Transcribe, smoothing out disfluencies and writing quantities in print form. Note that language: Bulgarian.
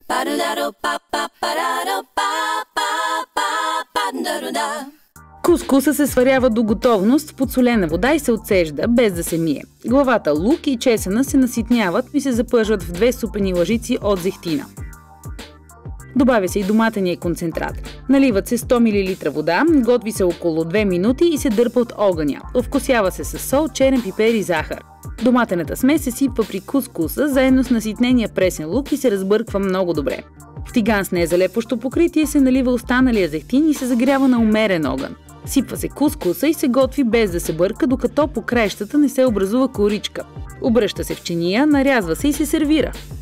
Кускуса се сварява до готовност в подсолена вода и се отцежда, без да се мие. Главата лук и чесъна се наситняват и се запържват в 2 супени лъжици от зехтина. Добавя се и доматения концентрат. Наливат се 100 мл вода, готви се около 2 минути и се дърпа от огъня. Овкусява се с сол, черен пипер и захар. Доматената смес се сипва при кускуса, заедно с наситнения пресен лук и се разбърква много добре. В тиган с незалепващо покритие се налива останалия зехтин и се загрява на умерен огън. Сипва се кускуса и се готви без да се бърка, докато по краищата не се образува коричка. Обръща се в чиния, нарязва се и се сервира.